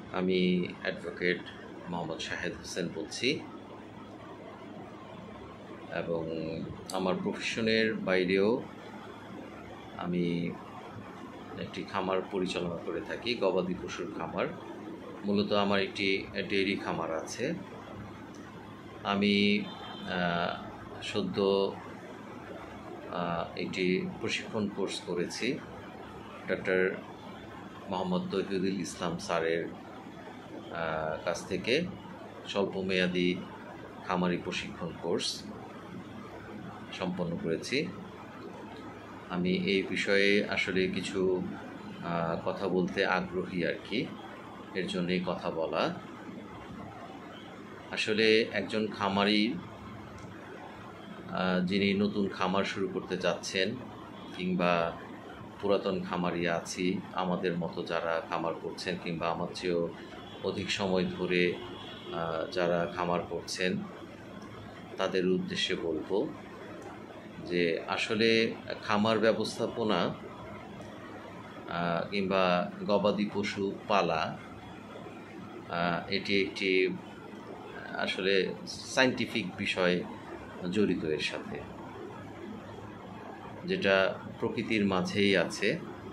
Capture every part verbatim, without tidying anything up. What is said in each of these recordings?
আমি অ্যাডভোকেট মোহাম্মদ শাহেদ হোসেন বলছি এবং আমার প্রফেশনের বাইরেও আমি একটি খামার পরিচালনা করে থাকি, গবাদি পশুর খামার। মূলত আমার একটি ডেইরি খামার আছে। আমি সদ্য একটি প্রশিক্ষণ কোর্স করেছি ডক্টর মোহাম্মদ তৌহিদুল ইসলাম স্যারের কাছ থেকে, স্বল্পমেয়াদী খামারি প্রশিক্ষণ কোর্স সম্পন্ন করেছি। আমি এই বিষয়ে আসলে কিছু কথা বলতে আগ্রহী আর কি, এর জন্যই কথা বলা। আসলে একজন খামারি যিনি নতুন খামার শুরু করতে যাচ্ছেন কিংবা পুরাতন খামারি আছি আমাদের মতো যারা খামার করছেন কিংবা আমার চেয়েও অধিক সময় ধরে যারা খামার করছেন, তাদের উদ্দেশ্যে বলবো যে আসলে খামার ব্যবস্থাপনা কিংবা গবাদি পশু পালা এটি একটি আসলে সায়েন্টিফিক বিষয় জড়িত এর সাথে, যেটা প্রকৃতির মাঝেই আছে।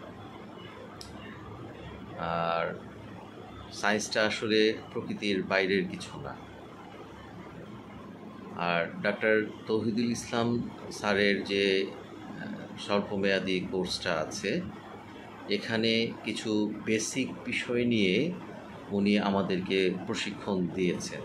আর সায়েন্সটা আসলে প্রকৃতির বাইরের কিছু না। আর ডাক্তার তৌহিদুল ইসলাম স্যারের যে স্বল্পমেয়াদী কোর্সটা আছে, এখানে কিছু বেসিক বিষয় নিয়ে উনি আমাদেরকে প্রশিক্ষণ দিয়েছেন।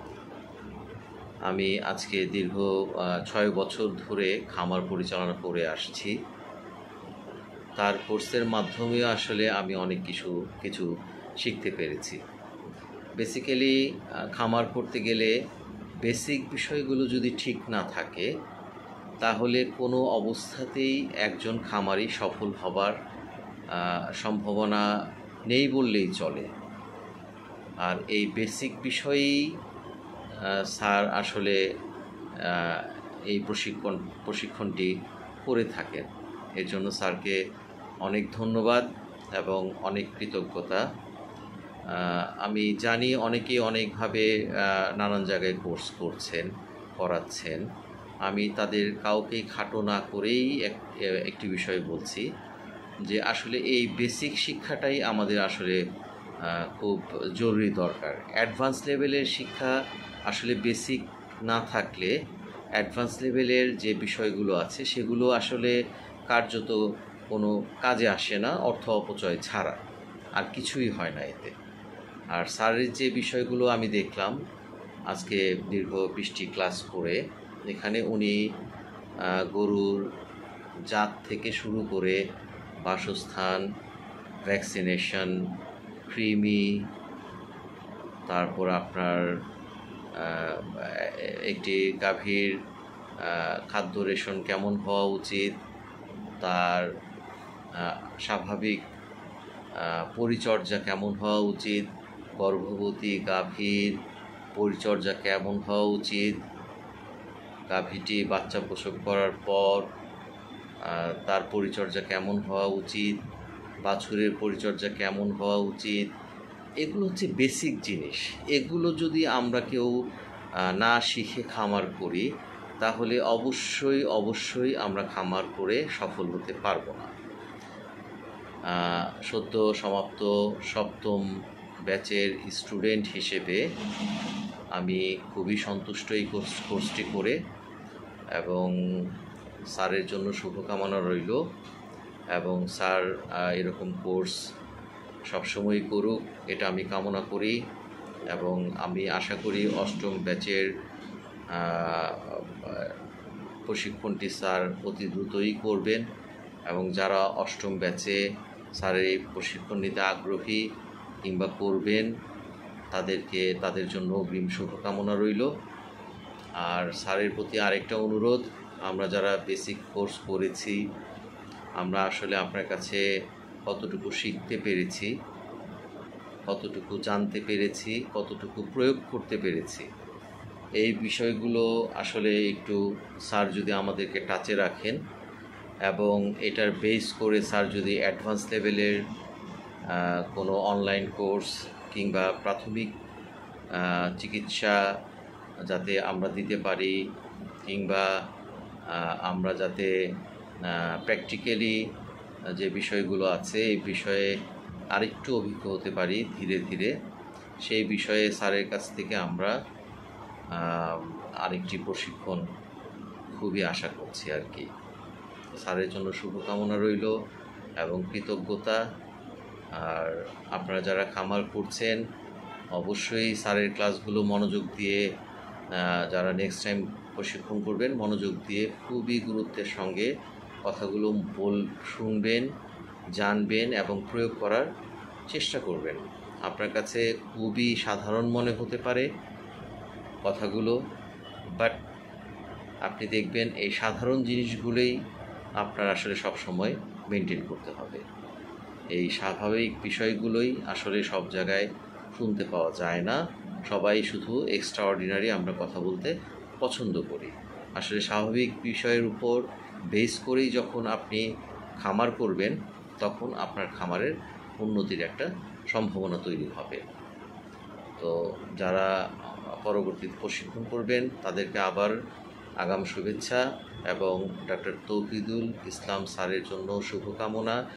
আমি আজকে দীর্ঘ ছয় বছর ধরে খামার পরিচালনা করে আসছি। তার কোর্সের মাধ্যমে আসলে আমি অনেক কিছু কিছু শিখতে পেরেছি। বেসিক্যালি খামার করতে গেলে বেসিক বিষয়গুলো যদি ঠিক না থাকে, তাহলে কোনো অবস্থাতেই একজন খামারি সফল হবার সম্ভাবনা নেই বললেই চলে। আর এই বেসিক বিষয়েই স্যার আসলে এই প্রশিক্ষণ প্রশিক্ষণটি করে থাকেন। এর জন্য স্যারকে অনেক ধন্যবাদ এবং অনেক কৃতজ্ঞতা। আমি জানি অনেকেই অনেকভাবে নানান জায়গায় কোর্স করছেন, করাচ্ছেন। আমি তাদের কাউকেই খাটো না করেই একটি বিষয় বলছি যে আসলে এই বেসিক শিক্ষাটাই আমাদের আসলে খুব জরুরি দরকার। অ্যাডভান্স লেভেলের শিক্ষা আসলে বেসিক না থাকলে অ্যাডভান্স লেভেলের যে বিষয়গুলো আছে সেগুলো আসলে কার্যত কোনো কাজে আসে না, অর্থ অপচয় ছাড়া আর কিছুই হয় না এতে। আর স্যারের যে বিষয়গুলো আমি দেখলাম আজকে দীর্ঘ বিশটি ক্লাস করে, এখানে উনি গরুর জাত থেকে শুরু করে বাসস্থান, ভ্যাকসিনেশন, কৃমি, তারপর আপনার একটি গাভীর খাদ্য রেশন কেমন হওয়া উচিত, তার স্বাভাবিক পরিচর্যা কেমন হওয়া উচিত, গর্ভবতী গাভীর পরিচর্যা কেমন হওয়া উচিত, গাভীটি বাচ্চা প্রসব করার পর তার পরিচর্যা কেমন হওয়া উচিত, বাছুরের পরিচর্যা কেমন হওয়া উচিত, এগুলো হচ্ছে বেসিক জিনিস। এগুলো যদি আমরা কেউ না শিখে খামার করি, তাহলে অবশ্যই অবশ্যই আমরা খামার করে সফল হতে পারবো না। সদ্য সমাপ্ত সপ্তম ব্যাচের স্টুডেন্ট হিসেবে আমি খুবই সন্তুষ্ট এই কোর্স কোর্সটি করে, এবং স্যারের জন্য শুভকামনা রইল এবং স্যার এরকম কোর্স সবসময় করুক, এটা আমি কামনা করি। এবং আমি আশা করি অষ্টম ব্যাচের প্রশিক্ষণটি স্যার অতি দ্রুতই করবেন, এবং যারা অষ্টম ব্যাচে স্যারের এই প্রশিক্ষণ নিতে আগ্রহী কিংবা করবেন, তাদেরকে তাদের জন্য অগ্রিম শুভকামনা রইল। আর স্যারের প্রতি আরেকটা অনুরোধ, আমরা যারা বেসিক কোর্স করেছি, আমরা আসলে আপনার কাছে কতটুকু শিখতে পেরেছি, কতটুকু জানতে পেরেছি, কতটুকু প্রয়োগ করতে পেরেছি, এই বিষয়গুলো আসলে একটু স্যার যদি আমাদেরকে টাচে রাখেন এবং এটার বেস করে স্যার যদি অ্যাডভান্স লেভেলের কোনো অনলাইন কোর্স কিংবা প্রাথমিক আহ, চিকিৎসা যাতে আমরা দিতে পারি, কিংবা আহ, আমরা যাতে প্র্যাকটিক্যালি যে বিষয়গুলো আছে এই বিষয়ে আরেকটু অভিজ্ঞ হতে পারি ধীরে ধীরে, সেই বিষয়ে স্যারের কাছ থেকে আমরা আহ, আরেকটি প্রশিক্ষণ খুবই আশা করছি আর কি। স্যারের জন্য শুভকামনা রইল এবং কৃতজ্ঞতা। আর আপনারা যারা খামার করছেন অবশ্যই স্যারের ক্লাসগুলো মনোযোগ দিয়ে, আহ, যারা নেক্সট টাইম প্রশিক্ষণ করবেন মনোযোগ দিয়ে খুবই গুরুত্বের সঙ্গে কথাগুলো বল শুনবেন, জানবেন এবং প্রয়োগ করার চেষ্টা করবেন। আপনার কাছে খুবই সাধারণ মনে হতে পারে কথাগুলো, বাট আপনি দেখবেন এই সাধারণ জিনিসগুলোই আপনার আসলে সব সময় মেনটেন করতে হবে। এই স্বাভাবিক বিষয়গুলোই আসলে সব জায়গায় শুনতে পাওয়া যায় না। সবাই শুধু এক্সট্রা অর্ডিনারি আমরা কথা বলতে পছন্দ করি। আসলে স্বাভাবিক বিষয়ের উপর বেস করেই যখন আপনি খামার করবেন তখন আপনার খামারের উন্নতির একটা সম্ভাবনা তৈরি হবে। তো যারা পরবর্তীতে প্রশিক্ষণ করবেন তাদেরকে আবার আগাম শুভেচ্ছা এবং ডক্টর তৌহিদুল ইসলাম স্যারের জন্য শুভকামনা।